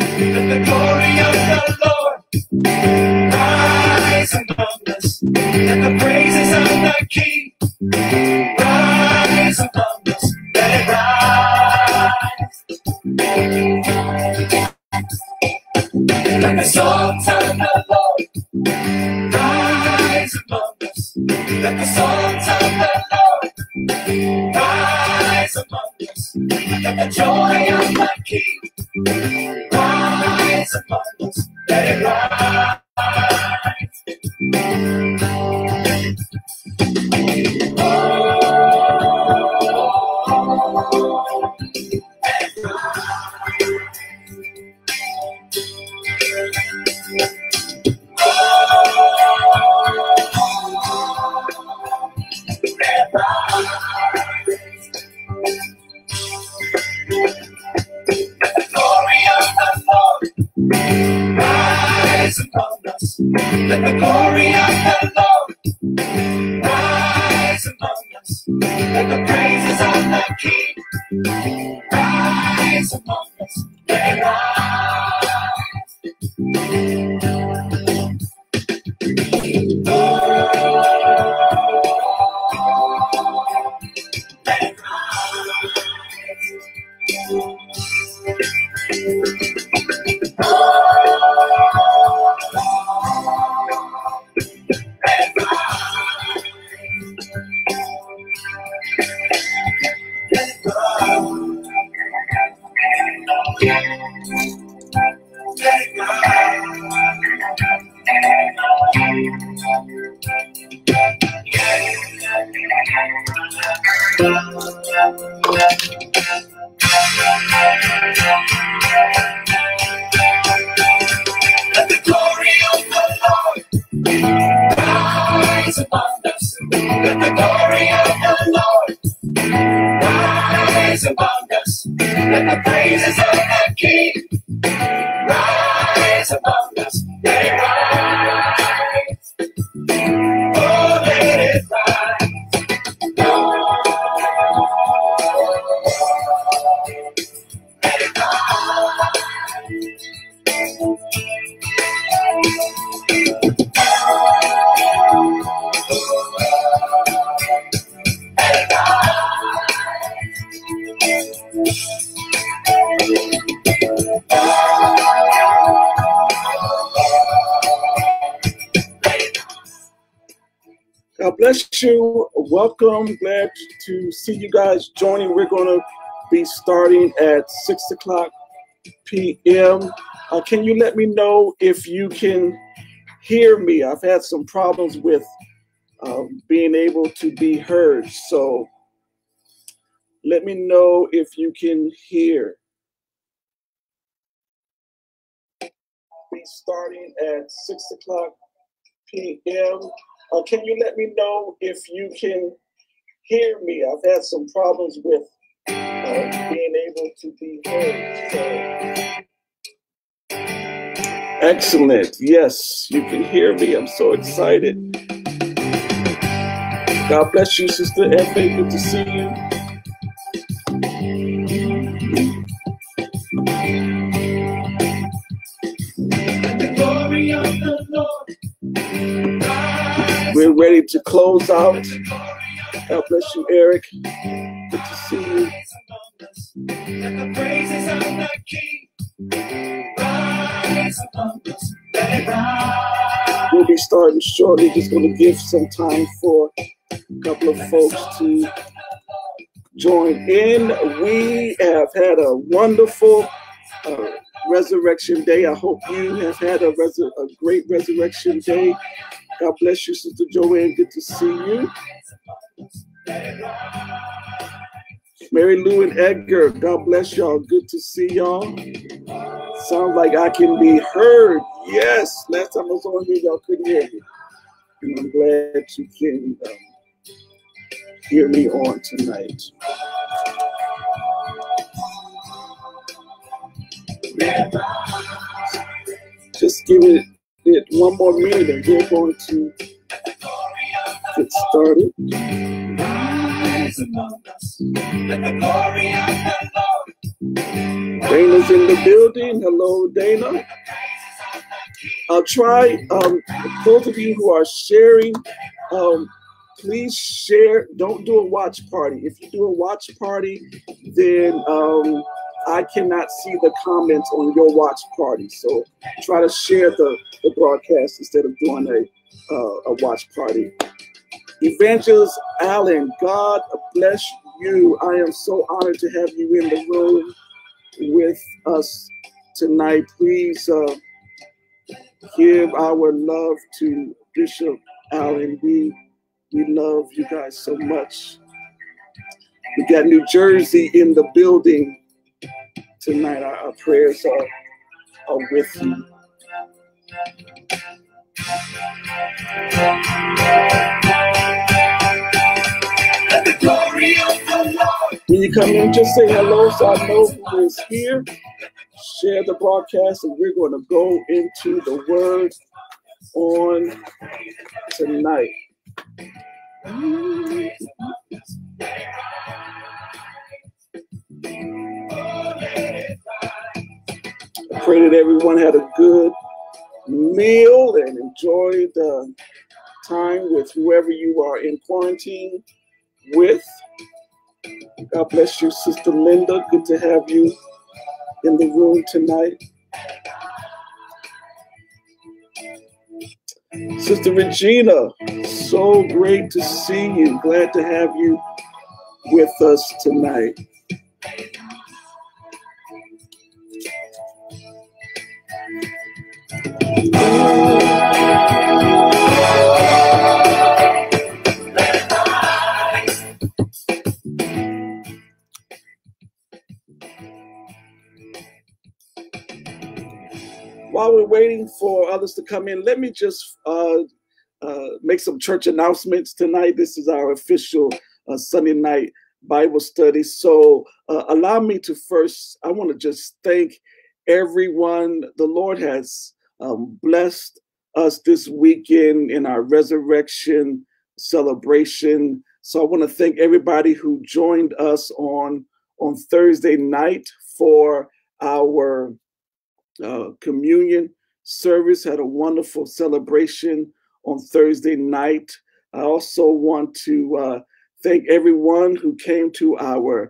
Let the glory of the Lord rise among us. Let the praises of the King rise among us. Let it rise. Let the songs of the Lord rise among us. Let the songs of the Lord rise among us. Let the joy of the King rise among us. Let it rise. Rise among us. Let the glory of the Lord rise among us. Let the praises of the King rise among us. Let it Let the glory of the Lord rise among us. Let the glory of the Lord rise among us. Let the praises of the King rise among us. Let it rise. Oh, let it rise. Let it God bless you. Welcome. Glad to see you guys joining. We're going to be starting at 6 o'clock p.m. Can you let me know if you can hear me? I've had some problems with being able to be heard. So let me know if you can hear. Be starting at 6 o'clock p.m. Can you let me know if you can hear me? I've had some problems with being able to be heard. So. Excellent. Yes, you can hear me. I'm so excited. God bless you, Sister Effie. Good to see you. the glory of the Lord. We're ready to close out. God bless you, Eric. Good to see you. Let the praises of the King rise among us. Let it rise. We'll be starting shortly. Just going to give some time for a couple of folks to join in. We have had a wonderful Resurrection Day. I hope you have had a great Resurrection Day. God bless you, Sister Joanne. Good to see you. Mary Lou and Edgar, God bless y'all. Good to see y'all. Sounds like I can be heard. Yes, last time I was on here, y'all couldn't hear me. And I'm glad you can hear me on tonight. Just give it one more minute and we're going to get started. Dana's in the building. Hello, Dana. Try, those of you who are sharing, please share. Don't do a watch party. If you do a watch party, then I cannot see the comments on your watch party. So try to share the broadcast instead of doing a watch party. Evangelist Allen, God bless you. I am so honored to have you in the room with us tonight. Please give our love to Bishop Allen. We love you guys so much. We got New Jersey in the building tonight. Our prayers are with you. Let the glory of the Lord. When you come in, just say hello so I know who is here. Share the broadcast, and we're going to go into the Word on tonight. I pray that everyone had a good meal and enjoyed time with whoever you are in quarantine with. God bless you, Sister Linda. Good to have you in the room tonight. Sister Regina, so great to see you. Glad to have you with us tonight. While we're waiting for others to come in, let me just make some church announcements tonight. This is our official Sunday night Bible study. So allow me to first, I want to just thank everyone. The Lord has blessed us this weekend in our resurrection celebration. So I want to thank everybody who joined us on Thursday night for our communion service. Had a wonderful celebration on Thursday night. I also want to thank everyone who came to our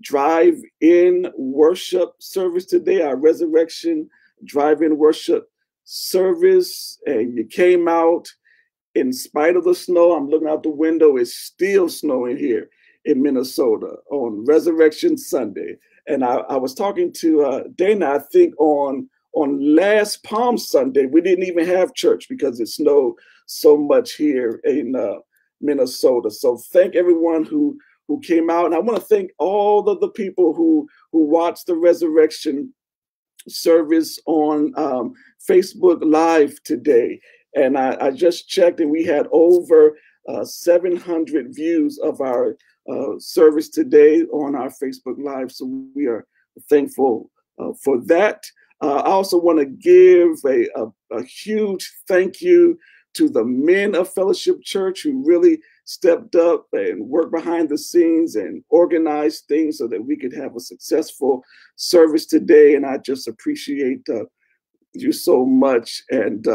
drive-in worship service today, our resurrection drive-in worship service. And you came out in spite of the snow. I'm looking out the window. It's still snowing here in Minnesota on Resurrection Sunday. And I was talking to Dana, I think on last Palm Sunday, we didn't even have church because it snowed so much here in Minnesota. So thank everyone who came out. And I want to thank all of the people who watched the resurrection service on Facebook Live today. And I just checked, and we had over 700 views of our service today on our Facebook Live. So we are thankful for that. I also want to give a huge thank you to the men of Fellowship Church who really stepped up and worked behind the scenes and organized things so that we could have a successful service today. And I just appreciate you so much. And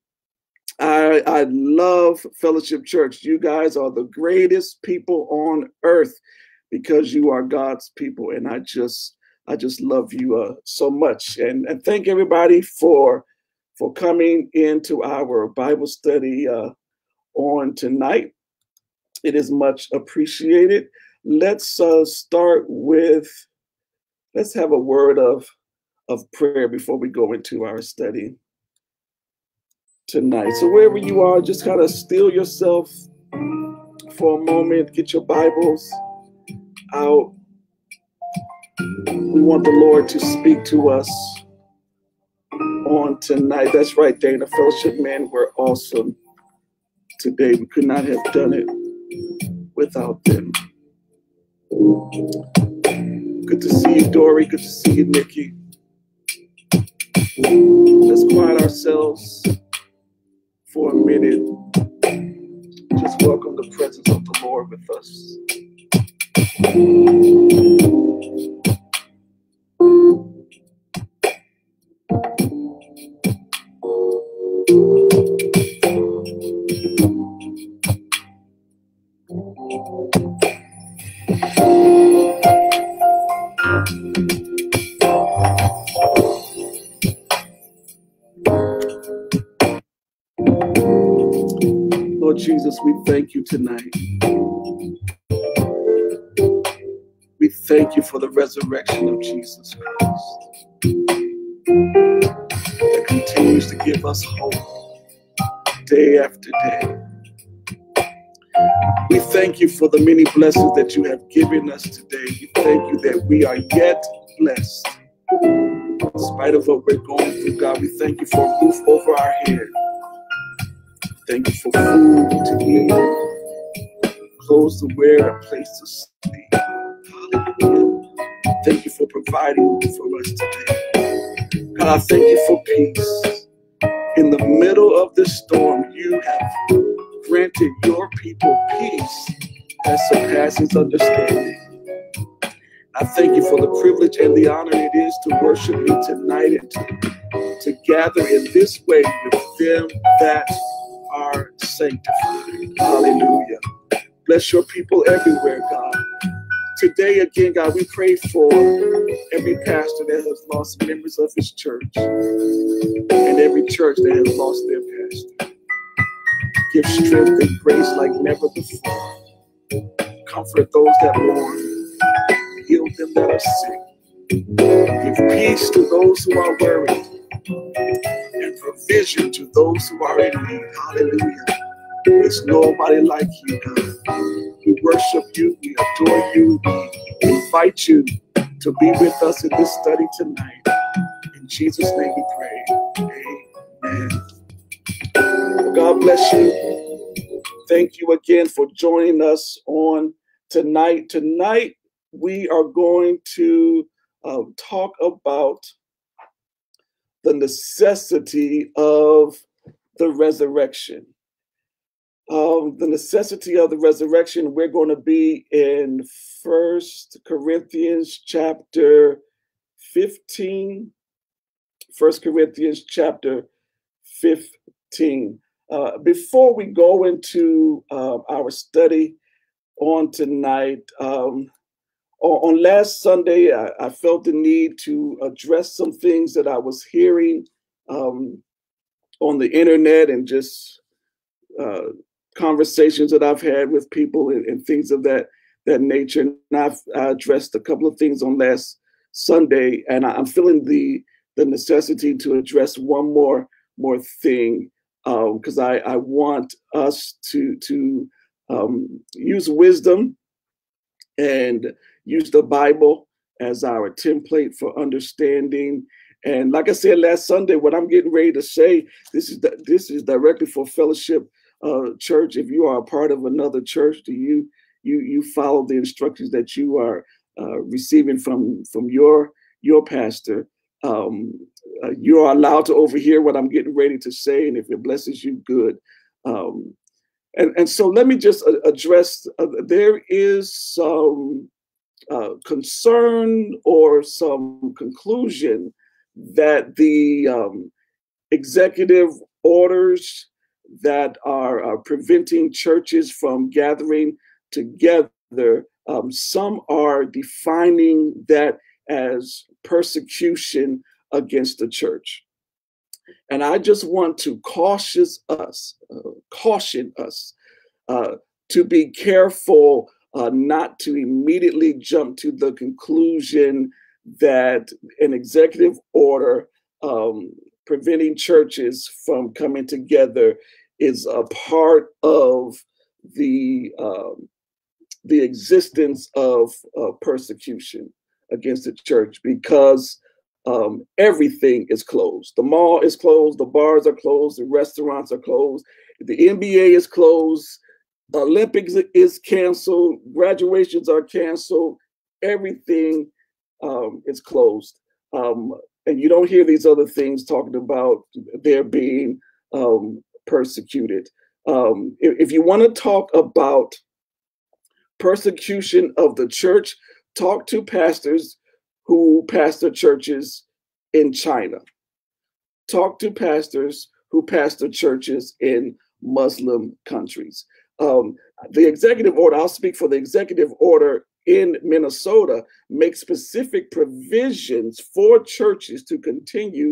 I love Fellowship Church. You guys are the greatest people on earth because you are God's people. And I just love you so much. And thank everybody for coming into our Bible study on tonight. It is much appreciated. Let's start with, let's have a word of prayer before we go into our study tonight. So wherever you are, just kind of still yourself for a moment. Get your Bibles out. We want the Lord to speak to us on tonight. That's right, Dana. Fellowship men were awesome today. We could not have done it without them. Good to see you, Dory. Good to see you, Nikki. Let's quiet ourselves for a minute. Just welcome the presence of the Lord with us. Lord Jesus, we thank you tonight. We thank you for the resurrection of Jesus Christ that continues to give us hope day after day. We thank you for the many blessings that you have given us today. We thank you that we are yet blessed. In spite of what we're going through, God, we thank you for a roof over our head. Thank you for food to eat, clothes to wear, a place to sleep. Hallelujah. Thank you for providing for us today. God, I thank you for peace. In the middle of this storm, you have granted your people peace that surpasses understanding. I thank you for the privilege and the honor it is to worship you tonight and to gather in this way with them that are sanctified. Hallelujah. Bless your people everywhere, God. Today, again, God, we pray for every pastor that has lost members of his church and every church that has lost their pastor. Give strength and grace like never before. Comfort those that mourn. Heal them that are sick. Give peace to those who are worried and provision to those who are in need. Hallelujah. There's nobody like you, God. We worship you. We adore you. We invite you to be with us in this study tonight. In Jesus' name we pray. Amen. God bless you. Thank you again for joining us on tonight. Tonight, we are going to talk about the necessity of the resurrection. The necessity of the resurrection, we're going to be in 1 Corinthians chapter 15. 1 Corinthians chapter 15. Before we go into our study on tonight, on last Sunday, I felt the need to address some things that I was hearing on the internet and just conversations that I've had with people and things of that nature. And I addressed a couple of things on last Sunday, and I'm feeling the necessity to address one more thing because I want us to use wisdom and use the Bible as our template for understanding. And like I said last Sunday, what I'm getting ready to say, this is directly for Fellowship Church. If you are a part of another church, do you follow the instructions that you are receiving from your pastor? You are allowed to overhear what I'm getting ready to say, and if it blesses you, good. And so let me just address, there is some concern or some conclusion that the executive orders that are preventing churches from gathering together, some are defining that as persecution against the church. And I just want to caution us to be careful not to immediately jump to the conclusion that an executive order preventing churches from coming together is a part of the existence of persecution against the church, because everything is closed. The mall is closed, the bars are closed, the restaurants are closed, the NBA is closed, Olympics is canceled, graduations are canceled, everything is closed. And you don't hear these other things talking about they're being persecuted. If you want to talk about persecution of the church, talk to pastors who pastor churches in China. Talk to pastors who pastor churches in Muslim countries. The executive order, I'll speak for the executive order in Minnesota, makes specific provisions for churches to continue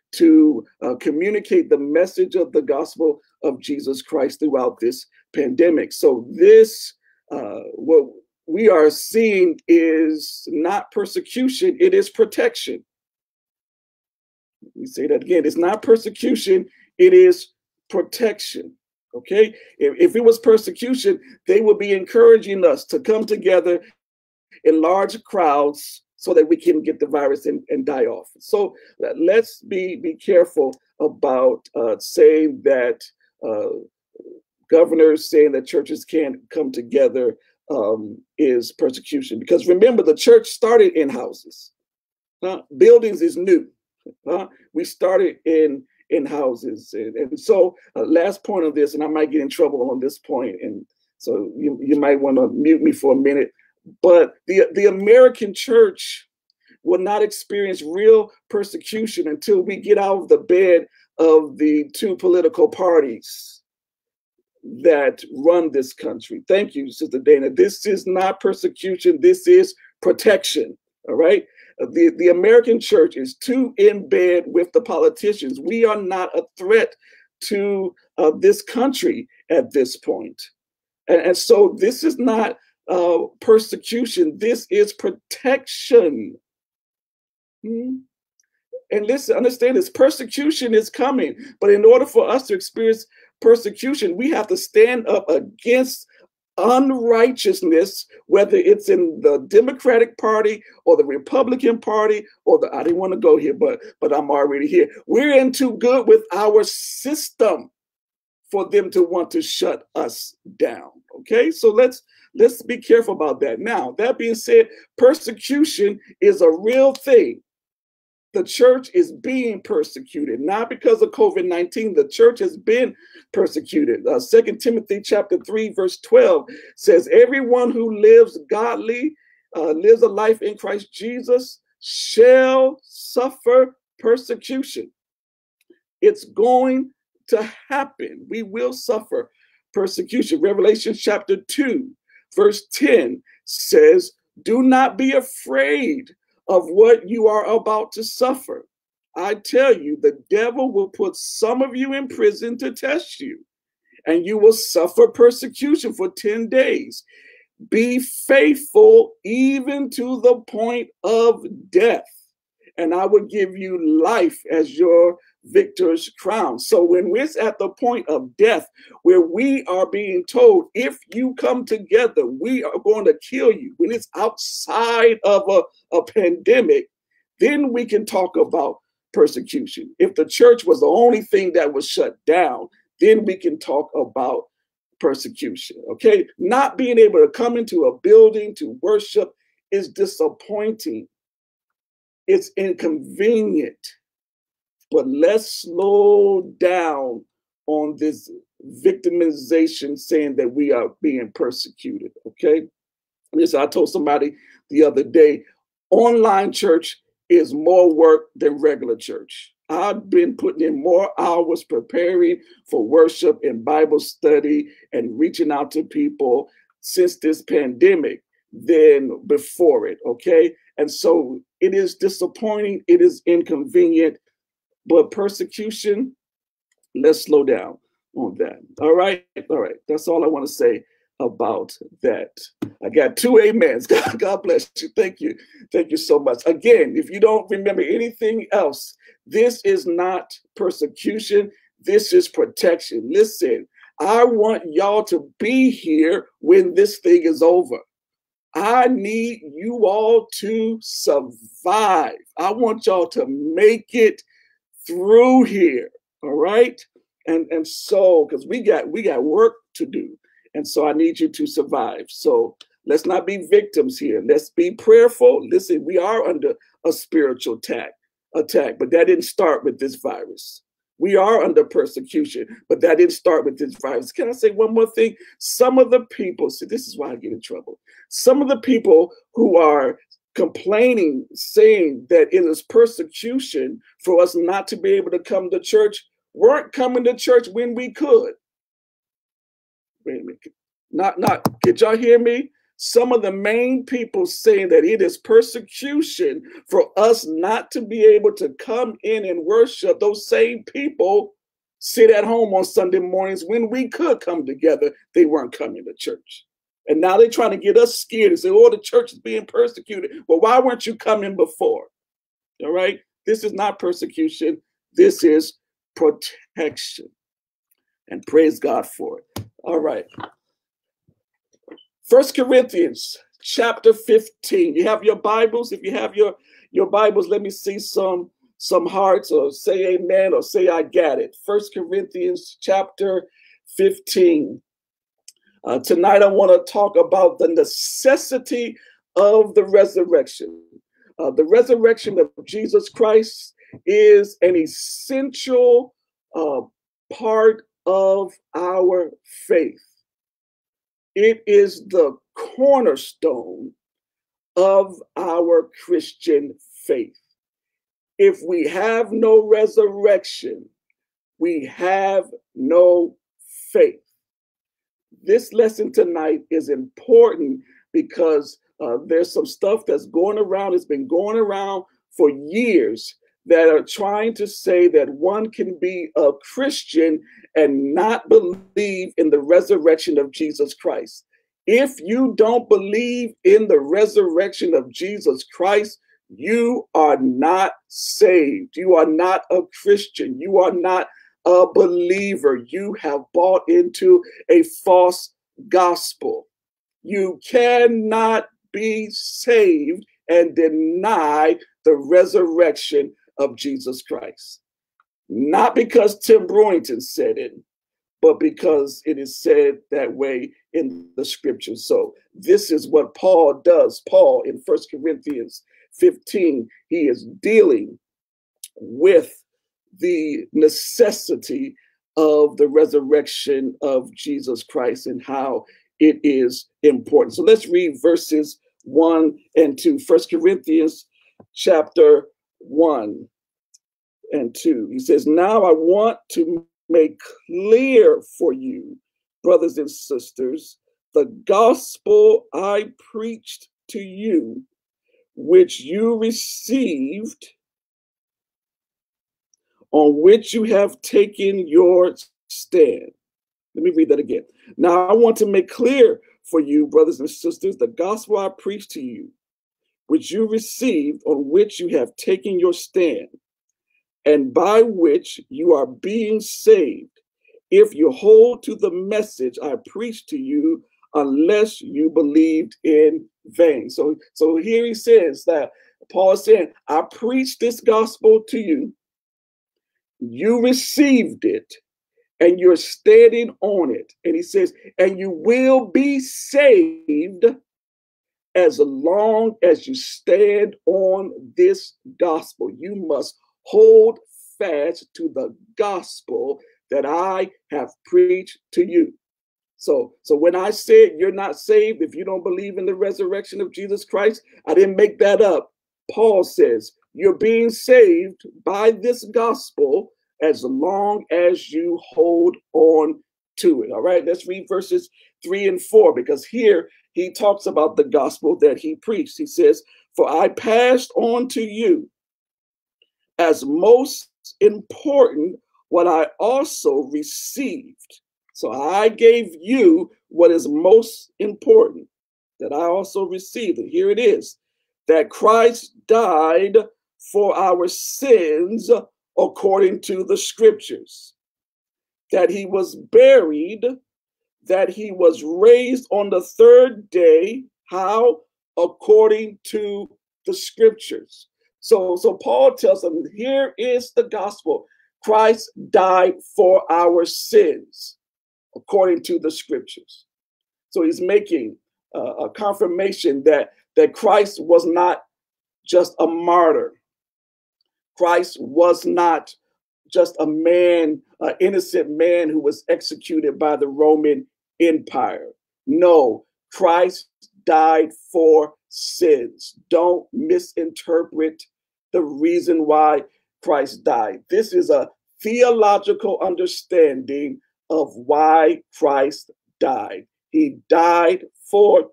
to communicate the message of the gospel of Jesus Christ throughout this pandemic. So this, what we are seeing is not persecution, it is protection. Let me say that again. It's not persecution, it is protection. Okay? If it was persecution, they would be encouraging us to come together in large crowds so that we can get the virus and die off. So let's be careful about saying that governors saying that churches can't come together is persecution. Because remember, the church started in houses. Buildings is new. We started in houses. And so last point of this, and I might get in trouble on this point, and so you might want to mute me for a minute, but the American church will not experience real persecution until we get out of the bed of the two political parties that run this country. Thank you, Sister Dana. This is not persecution. This is protection. All right. The American church is too in bed with the politicians. We are not a threat to this country at this point. And so this is not persecution. This is protection. And listen, understand this, persecution is coming. But in order for us to experience persecution, we have to stand up against unrighteousness, whether it's in the Democratic Party or the Republican Party or I didn't want to go here, but I'm already here. We're in too good with our system for them to want to shut us down. Okay, so let's be careful about that. Now, that being said, persecution is a real thing. The church is being persecuted, not because of COVID-19. The church has been persecuted. 2 Timothy chapter 3, verse 12 says, everyone who lives godly, lives a life in Christ Jesus, shall suffer persecution. It's going to happen. We will suffer persecution. Revelation chapter 2, verse 10 says, do not be afraid of what you are about to suffer. I tell you, the devil will put some of you in prison to test you, and you will suffer persecution for 10 days. Be faithful even to the point of death, and I will give you life as your victor's crown. So when we're at the point of death, where we are being told, if you come together, we are going to kill you, when it's outside of a pandemic, then we can talk about persecution. If the church was the only thing that was shut down, then we can talk about persecution. Okay, not being able to come into a building to worship is disappointing. It's inconvenient. But let's slow down on this victimization, saying that we are being persecuted, okay? Listen, I told somebody the other day, online church is more work than regular church. I've been putting in more hours preparing for worship and Bible study and reaching out to people since this pandemic than before it, okay? And so it is disappointing, it is inconvenient, but persecution, let's slow down on that. All right. That's all I want to say about that. I got 2 amens. God bless you. Thank you. Thank you so much. Again, if you don't remember anything else, this is not persecution. This is protection. Listen, I want y'all to be here when this thing is over. I need you all to survive. I want y'all to make it through here, all right? And so, because we got work to do, and so I need you to survive. So let's not be victims here. Let's be prayerful. Listen, we are under a spiritual attack, but that didn't start with this virus. We are under persecution, but that didn't start with this virus. Can I say one more thing? Some of the people, see, this is why I get in trouble. Some of the people who are complaining, saying that it is persecution for us not to be able to come to church, weren't coming to church when we could. Wait a minute. Not, did y'all hear me? some of the main people saying that it is persecution for us not to be able to come in and worship, those same people sit at home on Sunday mornings when we could come together. They weren't coming to church. And now they're trying to get us scared and say, oh, the church is being persecuted. Well, why weren't you coming before? All right. This is not persecution. This is protection. And praise God for it. All right. 1 Corinthians chapter 15. You have your Bibles. If you have your Bibles, let me see some hearts, or say amen, or say I got it. 1 Corinthians chapter 15. Tonight I want to talk about the necessity of the resurrection. The resurrection of Jesus Christ is an essential part of our faith. It is the cornerstone of our Christian faith. If we have no resurrection, we have no faith. This lesson tonight is important because there's some stuff that's going around, it's been going around for years, that are trying to say that one can be a Christian and not believe in the resurrection of Jesus Christ. If you don't believe in the resurrection of Jesus Christ, you are not saved. You are not a Christian. You are not a believer. You have bought into a false gospel. You cannot be saved and deny the resurrection of Jesus Christ. Not because Tim Brewington said it, but because it is said that way in the scriptures. So this is what Paul does. Paul in 1 Corinthians 15, he is dealing with the necessity of the resurrection of Jesus Christ and how it is important. So let's read verses 1 and 2. 1 Corinthians chapter 1 and 2. He says, now I want to make clear for you, brothers and sisters, the gospel I preached to you, which you received, on which you have taken your stand. Let me read that again. Now I want to make clear for you, brothers and sisters, the gospel I preached to you, which you received, on which you have taken your stand, and by which you are being saved, if you hold to the message I preached to you, unless you believed in vain. So here he says that Paul is saying, I preached this gospel to you, you received it, and you're standing on it. And he says, and you will be saved as long as you stand on this gospel. You must hold fast to the gospel that I have preached to you. So when I said you're not saved if you don't believe in the resurrection of Jesus Christ, I didn't make that up. Paul says you're being saved by this gospel as long as you hold on to it. All right, let's read verses 3 and 4, because here he talks about the gospel that he preached. He says, for I passed on to you as most important what I also received. So I gave you what is most important that I also received. And here it is, that Christ died for our sins according to the scriptures, that he was buried, that he was raised on the third day. How? According to the scriptures. So Paul tells them, here is the gospel. Christ died for our sins according to the scriptures. So he's making a confirmation that Christ was not just a martyr. Christ was not just a man, an innocent man who was executed by the Roman Empire. No, Christ died for sins. Don't misinterpret the reason why Christ died. This is a theological understanding of why Christ died. He died for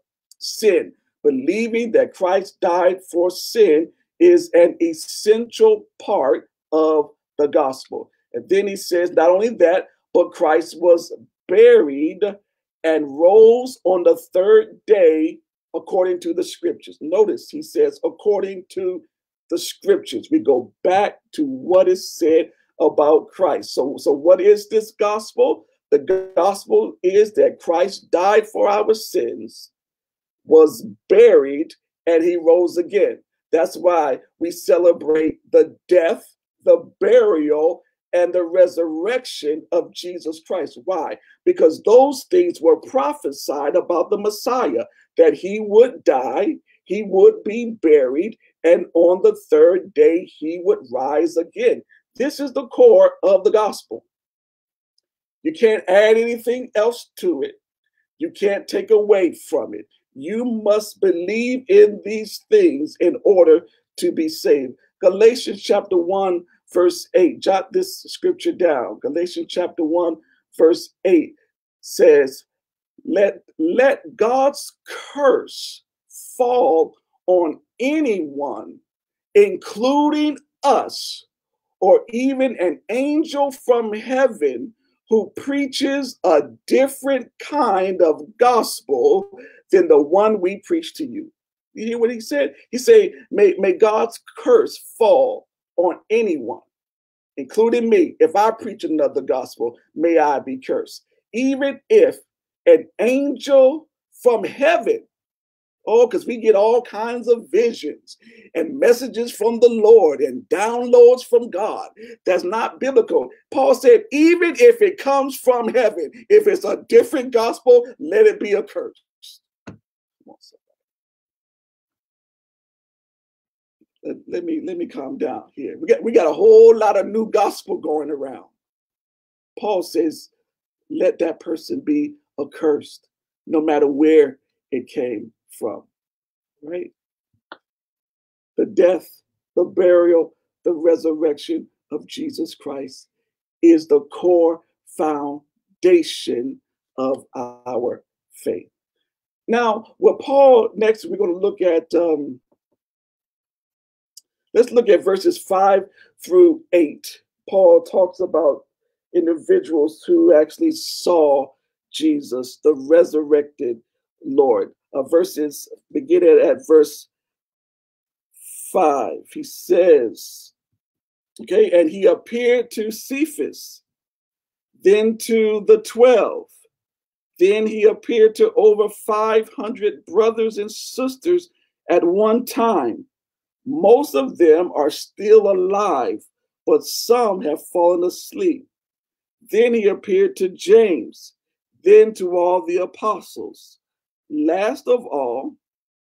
sin. Believing that Christ died for sin is an essential part of the gospel. And then he says, not only that, but Christ was buried and rose on the third day according to the scriptures. Notice he says, according to the scriptures. We go back to what is said about Christ. So what is this gospel? The gospel is that Christ died for our sins, was buried, and he rose again. That's why we celebrate the death, the burial, and the resurrection of Jesus Christ. Why? Because those things were prophesied about the Messiah, that he would die, he would be buried, and on the third day he would rise again. This is the core of the gospel. You can't add anything else to it. You can't take away from it. You must believe in these things in order to be saved. Galatians chapter 1, verse 8. Jot this scripture down. Galatians chapter 1, verse 8 says, let God's curse fall on anyone, including us, or even an angel from heaven who preaches a different kind of gospel than the one we preach to you. You hear what he said? He said, may God's curse fall on anyone, including me. If I preach another gospel, may I be cursed. Even if an angel from heaven, because we get all kinds of visions and messages from the Lord and downloads from God. That's not biblical. Paul said, even if it comes from heaven, if it's a different gospel, let it be accursed. Let me calm down here. We got a whole lot of new gospel going around. Paul says, let that person be accursed, no matter where it came from, right? The death, the burial, the resurrection of Jesus Christ is the core foundation of our faith. Now, what Paul, next we're going to look at, let's look at verses 5 through 8. Paul talks about individuals who actually saw Jesus, the resurrected Lord. Verses beginning at verse 5. He says, okay, and he appeared to Cephas, then to the 12. Then he appeared to over 500 brothers and sisters at one time. Most of them are still alive, but some have fallen asleep. Then he appeared to James, then to all the apostles. Last of all,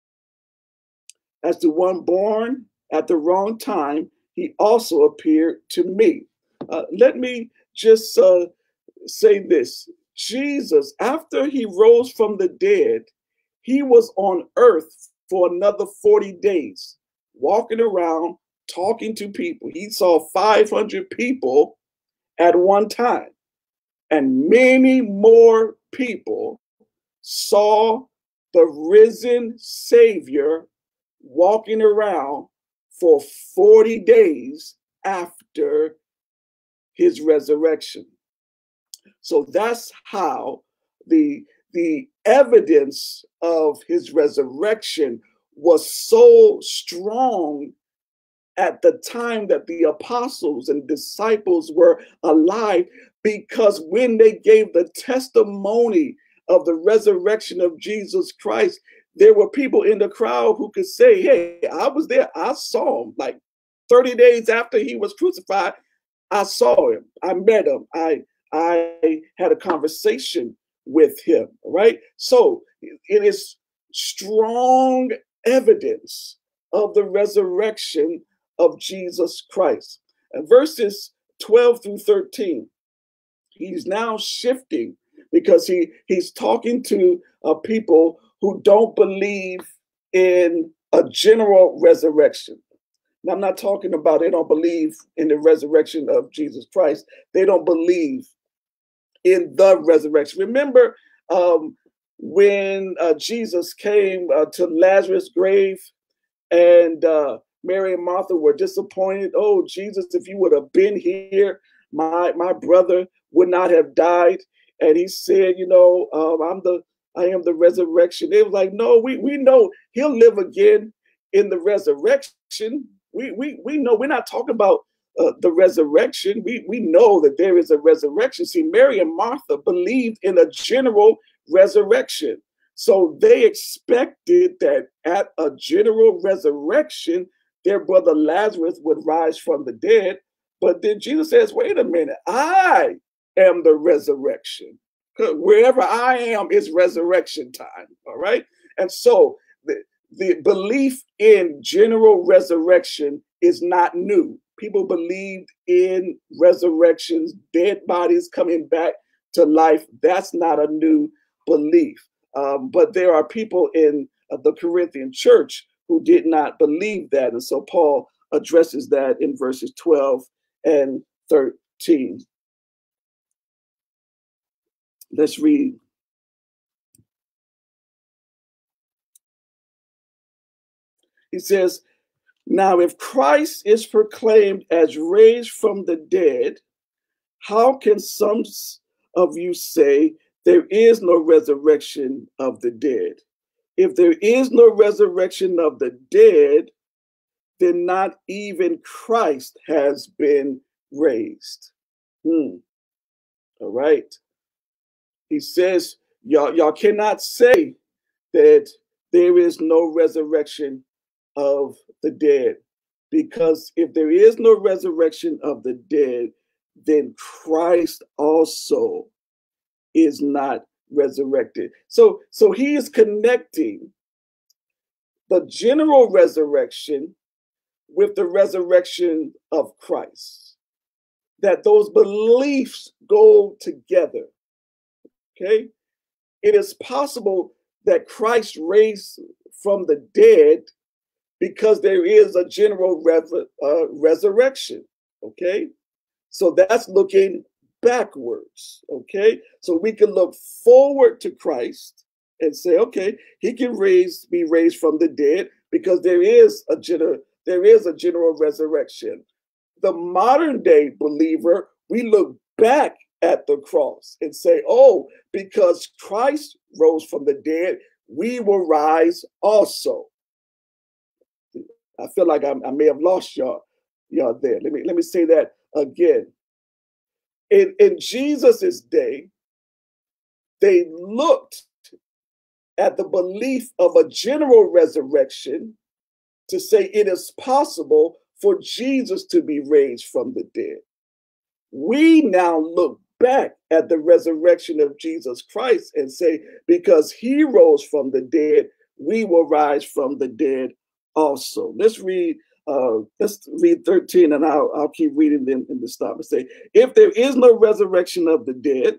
as the one born at the wrong time, he also appeared to me. Let me just say this. Jesus, after he rose from the dead, he was on earth for another 40 days, walking around, talking to people. He saw 500 people at one time, and many more people saw the risen Savior walking around for 40 days after his resurrection. So that's how the evidence of his resurrection was so strong at the time that the apostles and disciples were alive, because when they gave the testimony of the resurrection of Jesus Christ, there were people in the crowd who could say, hey, I was there. I saw him. Like 30 days after he was crucified, I saw him. I met him. I had a conversation with him, right? So it is strong evidence of the resurrection of Jesus Christ. And verses 12 through 13, he's now shifting because he's talking to people who don't believe in a general resurrection. Now, I'm not talking about they don't believe in the resurrection of Jesus Christ. They don't believe in the resurrection. Remember, when Jesus came to Lazarus' grave, and Mary and Martha were disappointed. Oh, Jesus, if you would have been here, my brother would not have died. And he said, you know, I am the resurrection. They was like, no, we know he'll live again in the resurrection. We know we're not talking about the resurrection. We know that there is a resurrection. See, Mary and Martha believed in a general resurrection. So they expected that at a general resurrection, their brother Lazarus would rise from the dead. But then Jesus says, wait a minute, I am the resurrection. Wherever I am is resurrection time. All right. And so the belief in general resurrection is not new. People believed in resurrections, dead bodies coming back to life. That's not a new belief. But there are people in the Corinthian church who did not believe that. And so Paul addresses that in verses 12 and 13. Let's read. He says, now if Christ is proclaimed as raised from the dead, how can some of you say there is no resurrection of the dead? If there is no resurrection of the dead, then not even Christ has been raised. All right. He says, y'all cannot say that there is no resurrection of the dead, because if there is no resurrection of the dead, then Christ also is not resurrected. So he is connecting the general resurrection with the resurrection of Christ, that those beliefs go together. Okay, it is possible that Christ raised from the dead because there is a general resurrection. Okay, so that's looking backwards. Okay, so we can look forward to Christ and say, okay, he can be raised from the dead because there is a general resurrection. The modern day believer, we look back at the cross and say, oh, because Christ rose from the dead, we will rise also. I feel like I may have lost y'all there. Let me say that again. In Jesus's day, they looked at the belief of a general resurrection to say it is possible for Jesus to be raised from the dead. We now look back at the resurrection of Jesus Christ and say, because he rose from the dead, we will rise from the dead also. Let's read 13, and I'll keep reading them in the stop and say, if there is no resurrection of the dead,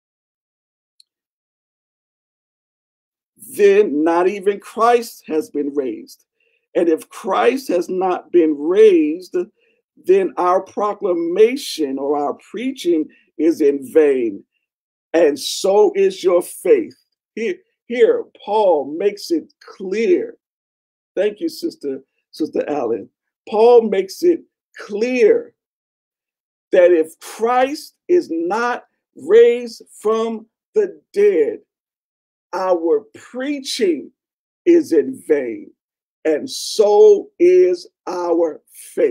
then not even Christ has been raised. And if Christ has not been raised, then our proclamation or our preaching is in vain, and so is your faith. Here, Paul makes it clear. Thank you, Sister Allen. Paul makes it clear that if Christ is not raised from the dead, our preaching is in vain, and so is our faith.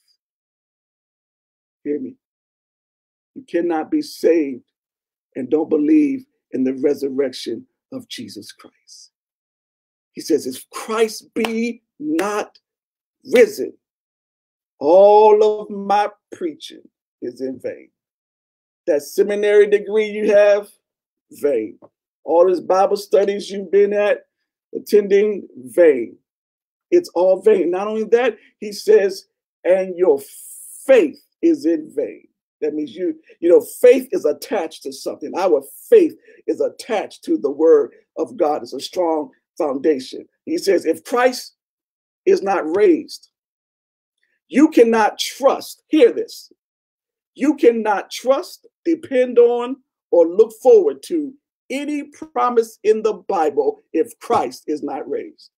Hear me. You cannot be saved and don't believe in the resurrection of Jesus Christ. He says, if Christ be not risen, all of my preaching is in vain. That seminary degree you have, vain. All these Bible studies you've been attending, vain. It's all vain. Not only that, he says, and your faith is in vain. That means faith is attached to something. Our faith is attached to the word of God. It's a strong foundation. He says, if Christ is not raised, you cannot trust, hear this, you cannot trust, depend on, or look forward to any promise in the Bible if Christ is not raised.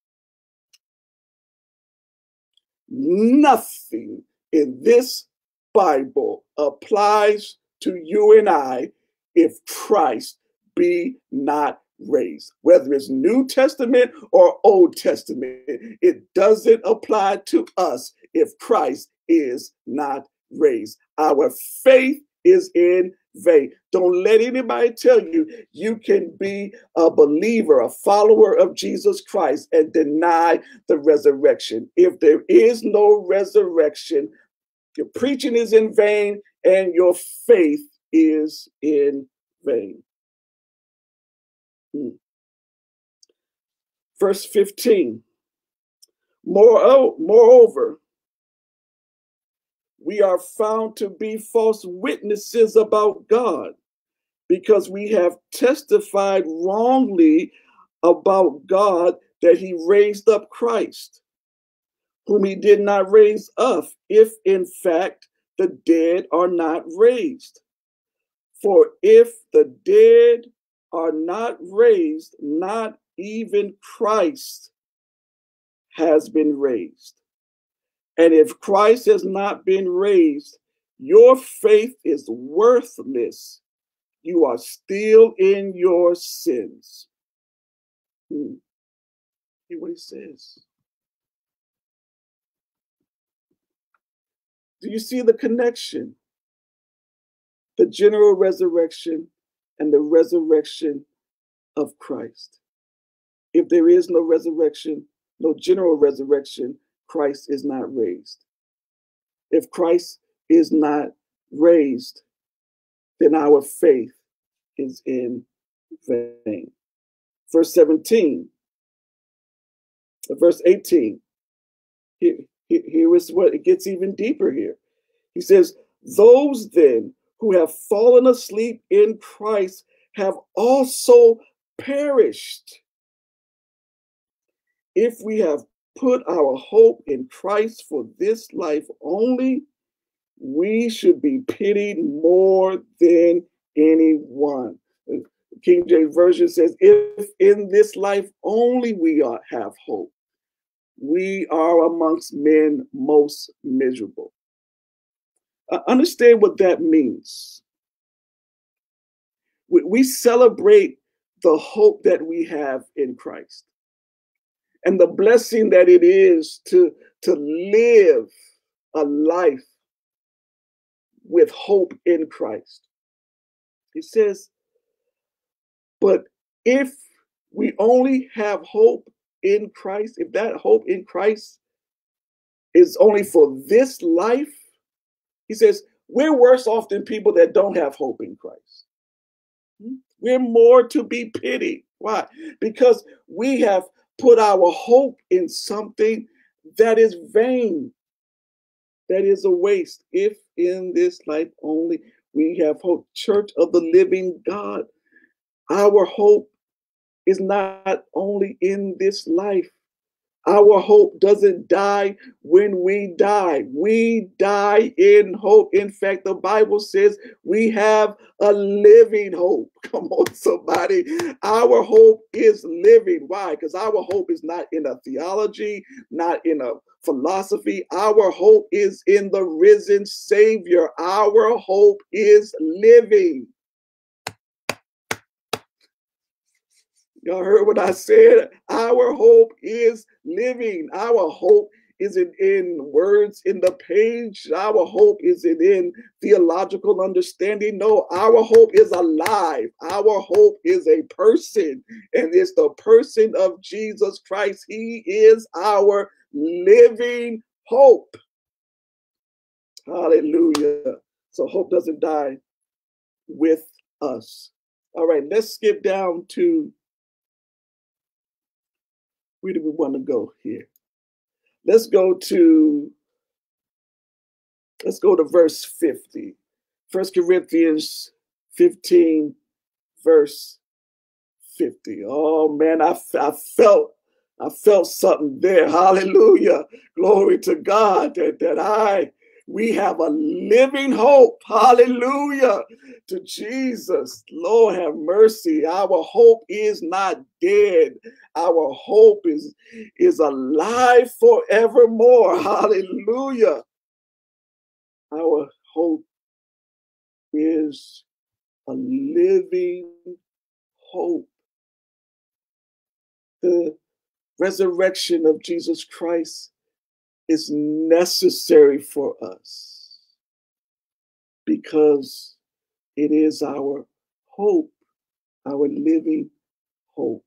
Nothing in this Bible applies to you and I if Christ be not raised. Whether it's New Testament or Old Testament, it doesn't apply to us if Christ is not raised. Our faith is in vain. Don't let anybody tell you you can be a believer, a follower of Jesus Christ, and deny the resurrection. If there is no resurrection, your preaching is in vain and your faith is in vain. Verse 15. Moreover, we are found to be false witnesses about God, because we have testified wrongly about God that he raised up Christ, whom he did not raise up, if in fact the dead are not raised. For if the dead are not raised, not even Christ has been raised. And if Christ has not been raised, your faith is worthless. You are still in your sins. Hear what he says. Do you see the connection? The general resurrection and the resurrection of Christ. If there is no resurrection, no general resurrection, Christ is not raised. If Christ is not raised, then our faith is in vain. Verse 17, verse 18, here is what it gets even deeper here. He says, those then who have fallen asleep in Christ have also perished. If we have put our hope in Christ for this life only, we should be pitied more than anyone. King James Version says, if in this life only we have hope, we are amongst men most miserable. Understand what that means. We celebrate the hope that we have in Christ and the blessing that it is to live a life with hope in Christ. He says, but if we only have hope in Christ, if that hope in Christ is only for this life, he says, we're worse off than people that don't have hope in Christ. We're more to be pitied. Why? Because we have put our hope in something that is vain, that is a waste. If in this life only we have hope. Church of the living God, our hope is not only in this life. Our hope doesn't die when we die. We die in hope. In fact, the Bible says we have a living hope. Come on, somebody. Our hope is living. Why? Because our hope is not in a theology, not in a philosophy. Our hope is in the risen Savior. Our hope is living. Y'all heard what I said? Our hope is living. Our hope isn't in words in the page. Our hope isn't in theological understanding. No, our hope is alive. Our hope is a person, and it's the person of Jesus Christ. He is our living hope. Hallelujah. So hope doesn't die with us. All right, let's skip down to, where do we want to go here? Let's go to verse 50. 1 Corinthians 15, verse 50. Oh man, I felt something there. Hallelujah. Glory to God that I We have a living hope. Hallelujah to Jesus. Lord have mercy. Our hope is not dead. Our hope is alive forevermore. Hallelujah. Our hope is a living hope. The resurrection of Jesus Christ is necessary for us because it is our hope, our living hope.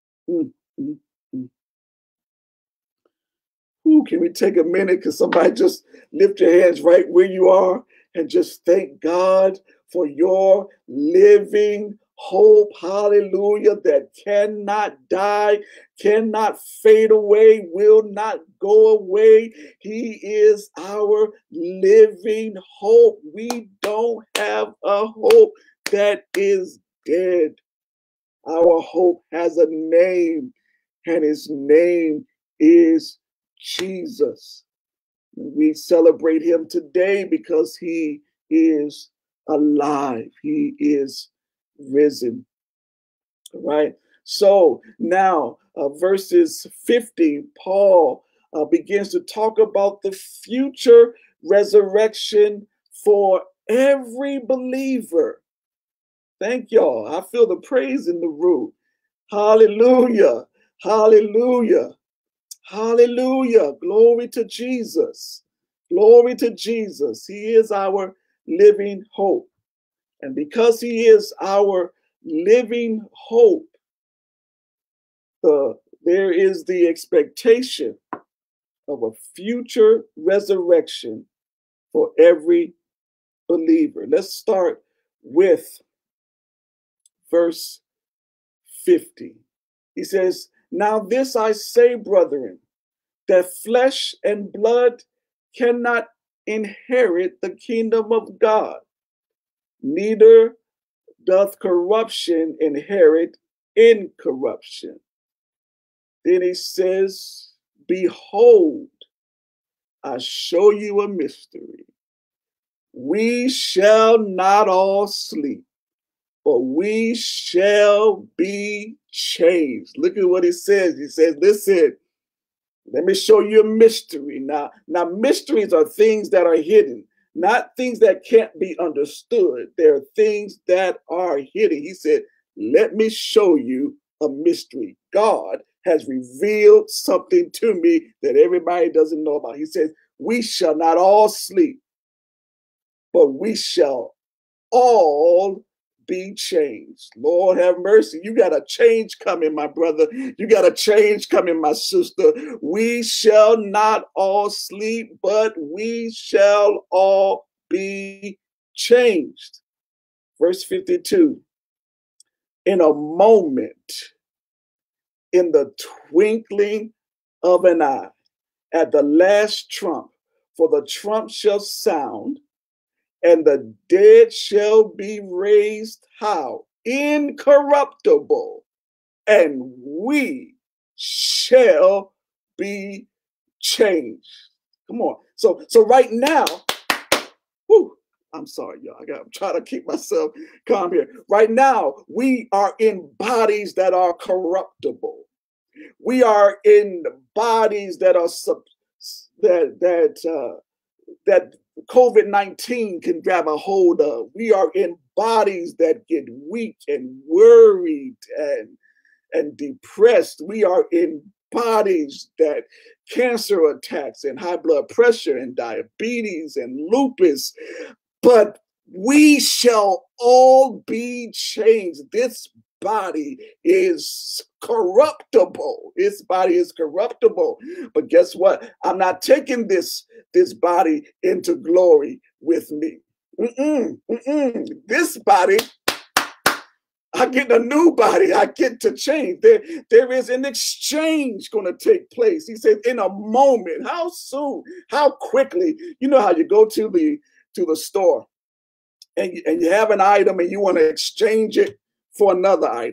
Ooh, can we take a minute? Can somebody just lift your hands right where you are and just thank God for your living hope, hallelujah, that cannot die, cannot fade away, will not go away. He is our living hope. We don't have a hope that is dead. Our hope has a name, and his name is Jesus. We celebrate him today because he is alive. He is risen. All right. So now, verses 50, Paul begins to talk about the future resurrection for every believer. Thank y'all. I feel the praise in the room. Hallelujah. Hallelujah. Hallelujah. Glory to Jesus. Glory to Jesus. He is our living hope. And because he is our living hope, there is the expectation of a future resurrection for every believer. Let's start with verse 50. He says, "Now this I say, brethren, that flesh and blood cannot inherit the kingdom of God, neither doth corruption inherit incorruption." Then he says, "Behold, I show you a mystery. We shall not all sleep, but we shall be changed." Look at what he says. He says, listen, let me show you a mystery. Now, mysteries are things that are hidden, not things that can't be understood. There are things that are hidden. He said, let me show you a mystery. God has revealed something to me that everybody doesn't know about. He says, we shall not all sleep, but we shall all be changed. Lord have mercy. You got a change coming, my brother. You got a change coming, my sister. We shall not all sleep, but we shall all be changed. Verse 52. In a moment, in the twinkling of an eye, at the last trump, for the trump shall sound, and the dead shall be raised how? Incorruptible, and we shall be changed. Come on. So right now, whew, I'm sorry, y'all. I'm trying to keep myself calm here. Right now, we are in bodies that are corruptible. We are in bodies that are that COVID-19 can grab a hold of. We are in bodies that get weak and worried and depressed. We are in bodies that cancer attacks and high blood pressure and diabetes and lupus. But we shall all be changed. This body is corruptible. This body is corruptible. But guess what? I'm not taking this body into glory with me. This body, I get a new body. I get to change. There is an exchange going to take place. He said, in a moment. How soon? How quickly? You know how you go to the store and you have an item and you want to exchange it for another item.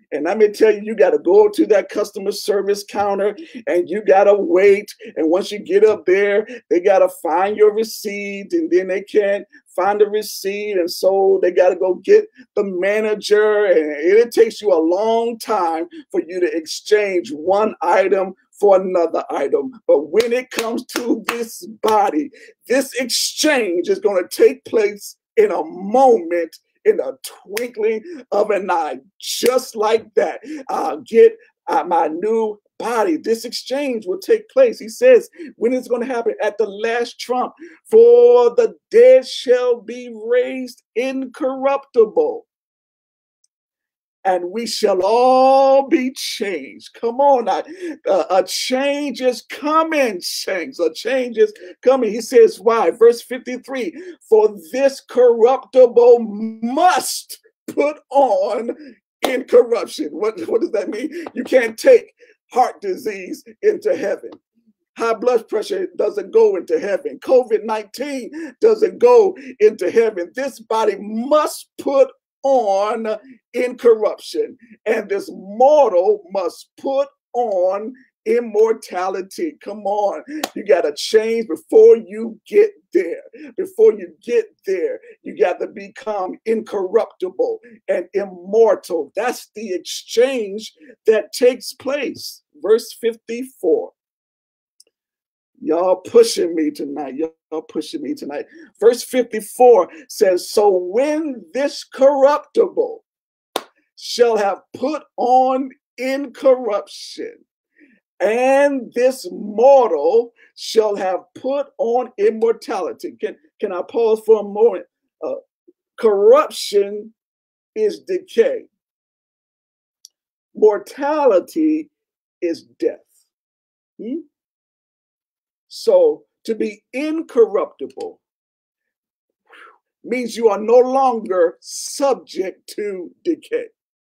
And let me tell you, you got to go to that customer service counter and you got to wait. And once you get up there, they got to find your receipt, and then they can't find the receipt. And so they got to go get the manager. And it takes you a long time for you to exchange one item for another item. But when it comes to this body, this exchange is going to take place in a moment, in a twinkling of an eye, just like that. I'll get my new body. This exchange will take place. He says, when it's going to happen? At the last trump. For the dead shall be raised incorruptible, and we shall all be changed. Come on now. A change is coming, saints. A change is coming. He says, why? Verse 53, for this corruptible must put on incorruption. What does that mean? You can't take heart disease into heaven. High blood pressure doesn't go into heaven. COVID-19 doesn't go into heaven. This body must put on incorruption, and this mortal must put on immortality. Come on, you got to change before you get there. Before you get there, you got to become incorruptible and immortal. That's the exchange that takes place. Verse 54. Y'all pushing me tonight. Y'all pushing me tonight. Verse 54 says, so when this corruptible shall have put on incorruption, and this mortal shall have put on immortality. Can I pause for a moment? Corruption is decay. Mortality is death. So to be incorruptible means you are no longer subject to decay.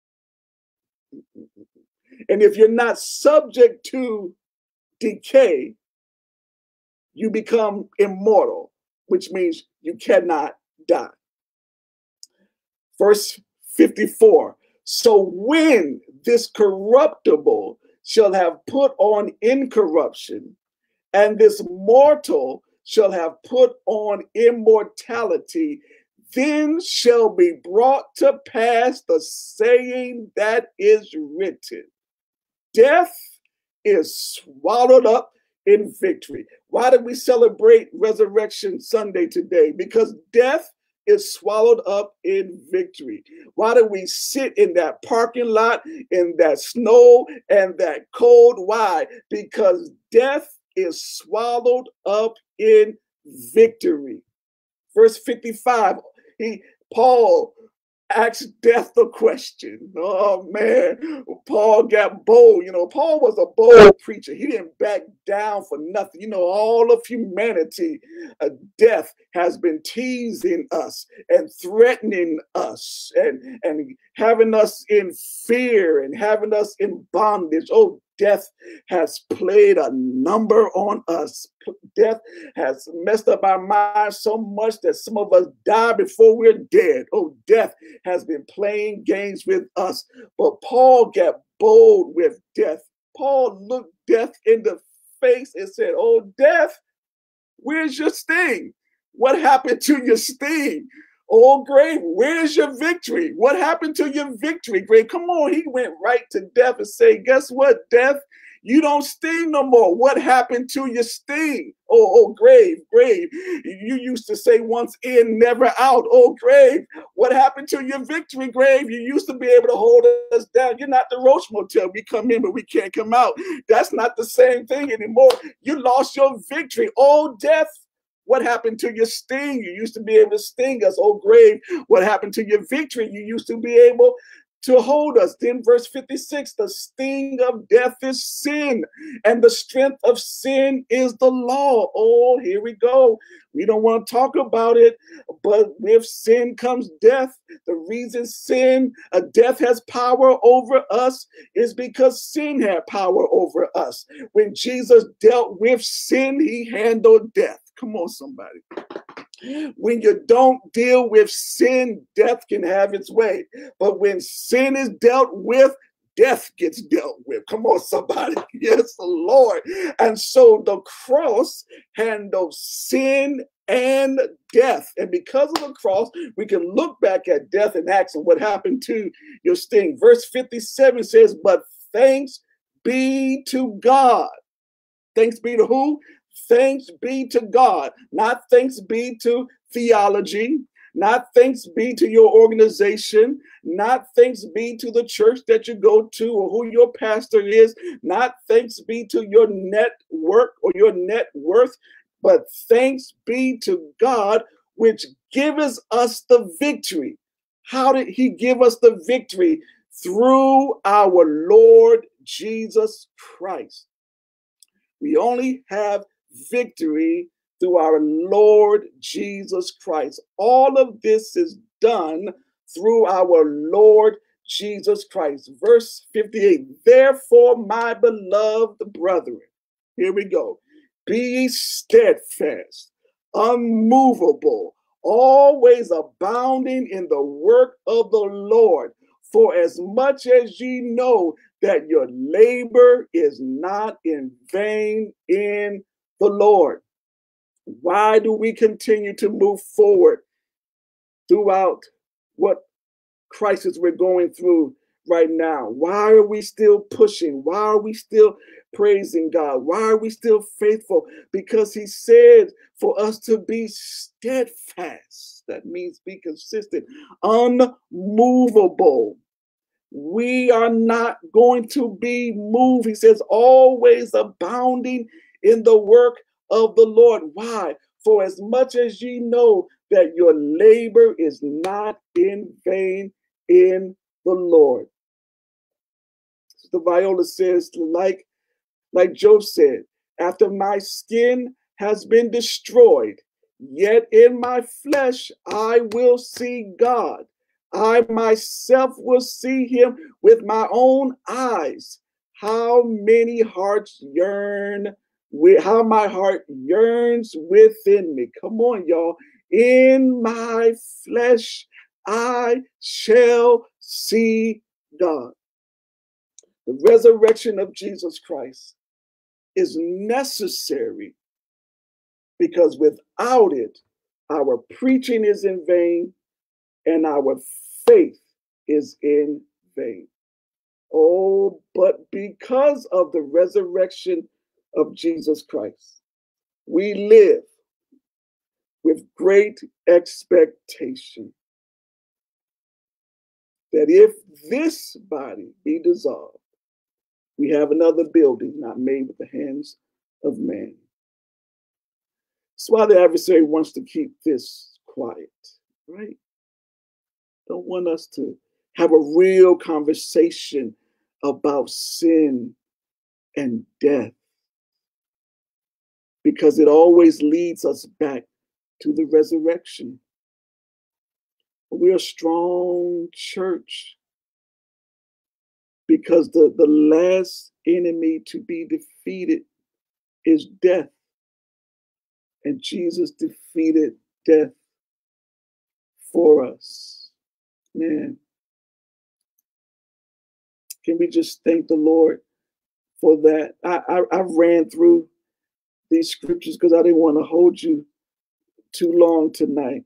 And if you're not subject to decay, you become immortal, which means you cannot die. Verse 54, so when this corruptible shall have put on incorruption, and this mortal shall have put on immortality, then shall be brought to pass the saying that is written, death is swallowed up in victory. Why do we celebrate Resurrection Sunday today? Because death is swallowed up in victory. Why do we sit in that parking lot, in that snow and that cold? Why? Because death is swallowed up in victory. Verse 55, Paul asked death a question. Oh man, Paul got bold. You know, Paul was a bold preacher. He didn't back down for nothing. You know, all of humanity, death has been teasing us and threatening us and having us in fear and having us in bondage. Oh, death has played a number on us. Death has messed up our minds so much that some of us die before we're dead. Oh, death has been playing games with us. But Paul got bold with death. Paul looked death in the face and said, oh, death, where's your sting? What happened to your sting? Oh, grave, where's your victory? What happened to your victory, grave? Come on, he went right to death and said, guess what, death? You don't sting no more. What happened to your sting? Oh, grave, grave. You used to say once in, never out. Oh, grave, what happened to your victory, grave? You used to be able to hold us down. You're not the Roach Motel. We come in, but we can't come out. That's not the same thing anymore. You lost your victory. Oh, death, what happened to your sting? You used to be able to sting us. Oh, grave, what happened to your victory? You used to be able to hold us. Then verse 56, the sting of death is sin, and the strength of sin is the law. Oh, here we go. We don't want to talk about it, but with sin comes death. The reason death has power over us is because sin had power over us. When Jesus dealt with sin, he handled death. Come on, somebody. When you don't deal with sin, death can have its way. But when sin is dealt with, death gets dealt with. Come on, somebody. Yes, the Lord. And so the cross handles sin and death. And because of the cross, we can look back at death and ask him what happened to your sting. Verse 57 says, but thanks be to God. Thanks be to who? Thanks be to God. Not thanks be to theology. Not thanks be to your organization. Not thanks be to the church that you go to or who your pastor is. Not thanks be to your network or your net worth. But thanks be to God, which gives us the victory. How did he give us the victory? Through our Lord Jesus Christ. We only have victory through our Lord Jesus Christ. All of this is done through our Lord Jesus Christ. Verse 58, therefore, my beloved brethren, here we go, be steadfast, unmovable, always abounding in the work of the Lord, for as much as ye know that your labor is not in vain in the Lord. Why do we continue to move forward throughout what crisis we're going through right now? Why are we still pushing? Why are we still praising God? Why are we still faithful? Because he said for us to be steadfast. That means be consistent, unmovable. We are not going to be moved. He says, always abounding in the work of the Lord. Why? For as much as ye know that your labor is not in vain in the Lord. The Viola says, like Job said, after my skin has been destroyed, yet in my flesh I will see God. I myself will see him with my own eyes. How many hearts yearn, how my heart yearns within me. Come on, y'all. In my flesh I shall see God. The resurrection of Jesus Christ is necessary because without it, our preaching is in vain and our faith is in vain. Oh, but because of the resurrection of Jesus Christ, we live with great expectation that if this body be dissolved, we have another building not made with the hands of man. That's why the adversary wants to keep this quiet, right? Don't want us to have a real conversation about sin and death, because it always leads us back to the resurrection. We're a strong church because the last enemy to be defeated is death. And Jesus defeated death for us. Man, can we just thank the Lord for that? I ran through these scriptures because I didn't want to hold you too long tonight.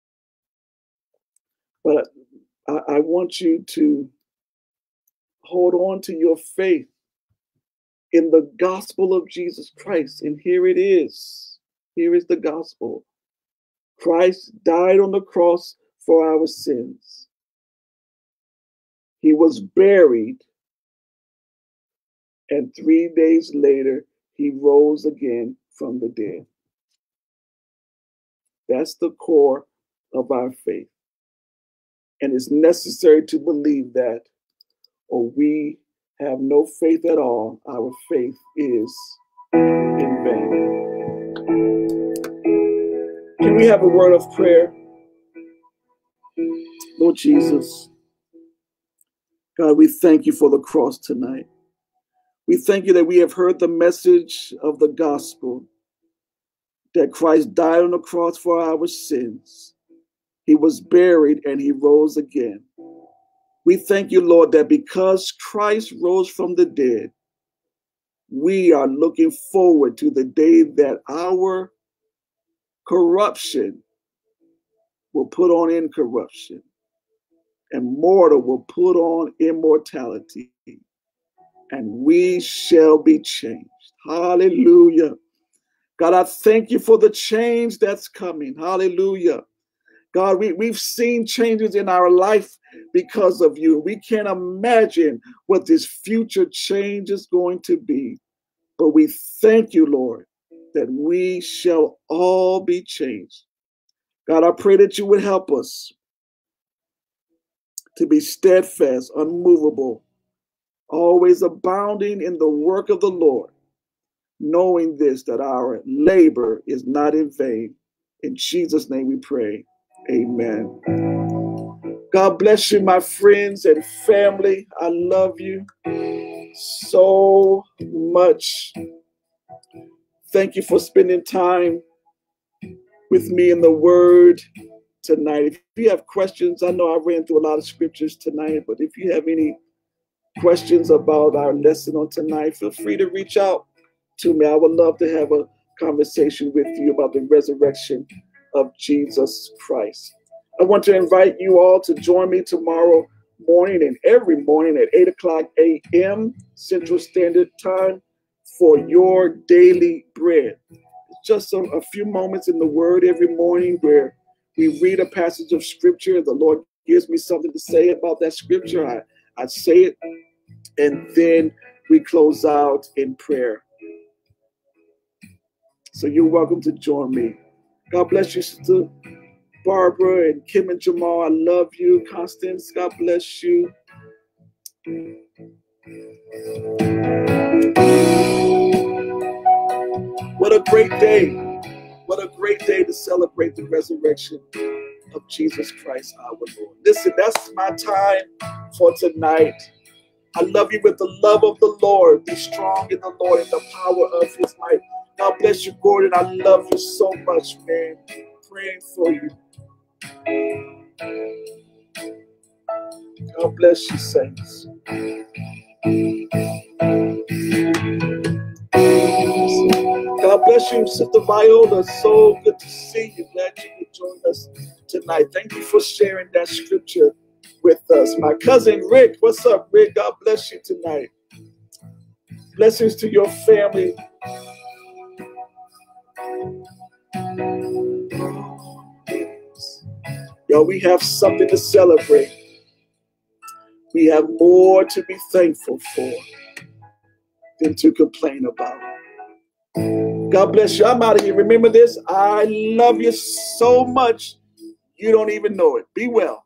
But I want you to hold on to your faith in the gospel of Jesus Christ. And here it is. Here is the gospel. Christ died on the cross for our sins. He was buried. And 3 days later, he rose again from the dead. That's the core of our faith. And it's necessary to believe that, or we have no faith at all. Our faith is in vain. Can we have a word of prayer? Lord Jesus, God, we thank you for the cross tonight. We thank you that we have heard the message of the gospel, that Christ died on the cross for our sins. He was buried and he rose again. We thank you, Lord, that because Christ rose from the dead, we are looking forward to the day that our corruption will put on incorruption and mortal will put on immortality, and we shall be changed. Hallelujah. God, I thank you for the change that's coming. Hallelujah. God, we've seen changes in our life because of you. We can't imagine what this future change is going to be. But we thank you, Lord, that we shall all be changed. God, I pray that you would help us to be steadfast, unmovable, always abounding in the work of the Lord, knowing this, that our labor is not in vain. In Jesus' name we pray. Amen. God bless you, my friends and family. I love you so much. Thank you for spending time with me in the Word tonight. If you have questions, I know I ran through a lot of scriptures tonight, but if you have any questions about our lesson on tonight, feel free to reach out to me. I would love to have a conversation with you about the resurrection of Jesus Christ. I want to invite you all to join me tomorrow morning and every morning at 8 o'clock a.m. Central Standard Time for your daily bread. It's just a few moments in the Word every morning where we read a passage of Scripture. The Lord gives me something to say about that Scripture. I say it, and then we close out in prayer. So you're welcome to join me. God bless you, Sister Barbara and Kim and Jamal. I love you. Constance, God bless you. What a great day. What a great day to celebrate the resurrection of Jesus Christ, our Lord. Listen, that's my time for tonight. I love you with the love of the Lord. Be strong in the Lord and the power of his might. God bless you, Gordon. I love you so much, man. Praying for you. God bless you, saints. God bless you, Sister Viola. So good to see you. Glad you could join us tonight. Thank you for sharing that scripture with us. My cousin Rick, what's up, Rick? God bless you tonight. Blessings to your family. Yo, we have something to celebrate. We have more to be thankful for than to complain about. God bless you. I'm out of here. Remember this. I love you so much. You don't even know it. Be well.